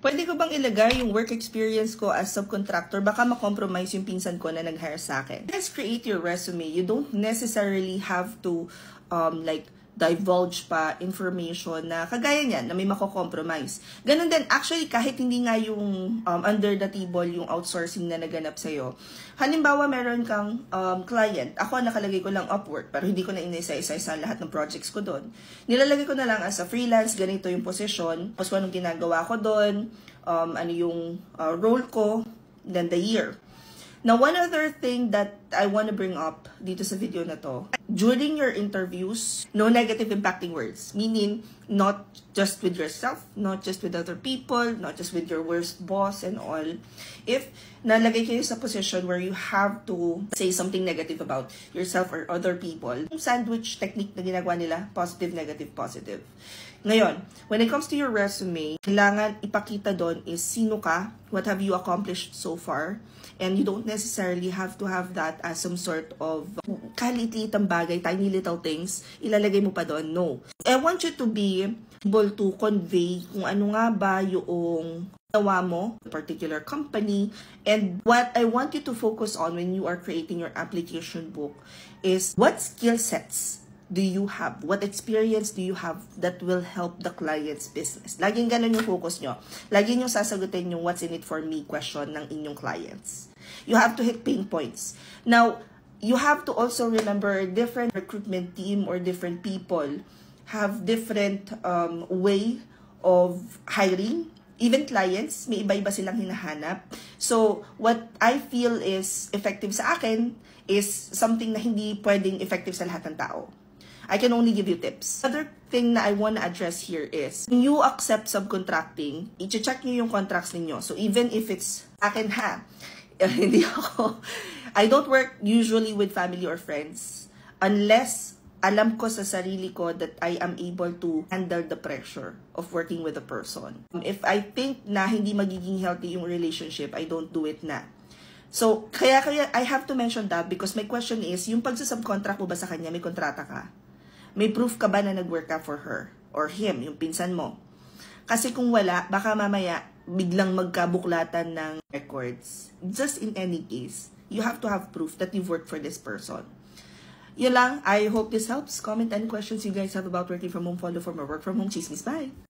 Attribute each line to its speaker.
Speaker 1: Pwede ko bang ilagay yung work experience ko as subcontractor? Baka ma-compromise yung pinsan ko na nag-hire sa akin. Let's create your resume. You don't necessarily have to divulge pa information na kagaya niyan, na may mako-compromise. Ganun din, actually, kahit hindi nga yung under the table yung outsourcing na naganap sa'yo. Halimbawa, meron kang client. Ako, nakalagay ko lang Upwork, pero hindi ko na inisa-isa sa lahat ng projects ko doon. Nilalagay ko na lang as a freelance, ganito yung position, tapos anong ginagawa ko doon, ano yung role ko, then the year. Now, one other thing that I want to bring up dito sa video na to, during your interviews, no negative impacting words. Meaning, not just with yourself, not just with other people, not just with your worst boss and all. If nalagay kayo sa position where you have to say something negative about yourself or other people, yung sandwich technique na ginagawa nila, positive, negative, positive. Ngayon, when it comes to your resume, kailangan ipakita doon is sino ka, what have you accomplished so far, and you don't necessarily have to have that as some sort of kalit-litang bagay, tiny little things, ilalagay mo pa doon. No. I want you to be able to convey kung ano nga ba yung gawa mo, a particular company, and what I want you to focus on when you are creating your application book is what skill sets do you have? What experience do you have that will help the client's business? Laging ganun yung focus nyo. Laging yung sasagutin yung what's in it for me question ng inyong clients. You have to hit pain points. Now, you have to also remember different recruitment team or different people have different way of hiring. Even clients, may iba-iba silang hinahanap. So, what I feel is effective sa akin is something na hindi pwedeng effective sa lahat ng tao. I can only give you tips. Another thing na I want to address here is, when you accept subcontracting, i-check nyo yung contracts ninyo. So, even if it's akin hindi ako, I don't work usually with family or friends unless alam ko sa sarili ko that I am able to handle the pressure of working with a person. If I think na hindi magiging healthy yung relationship, I don't do it na. So, kaya I have to mention that because my question is, yung pagsasubcontract mo ba sa kanya, may kontrata ka? May proof ka ba na nag-work ka for her or him, yung pinsan mo? Kasi kung wala, baka mamaya biglang magkabuklatan ng records. Just in any case, you have to have proof that you've worked for this person. Yun lang. I hope this helps. Comment any questions you guys have about working from home, follow for more work from home chismis. Bye!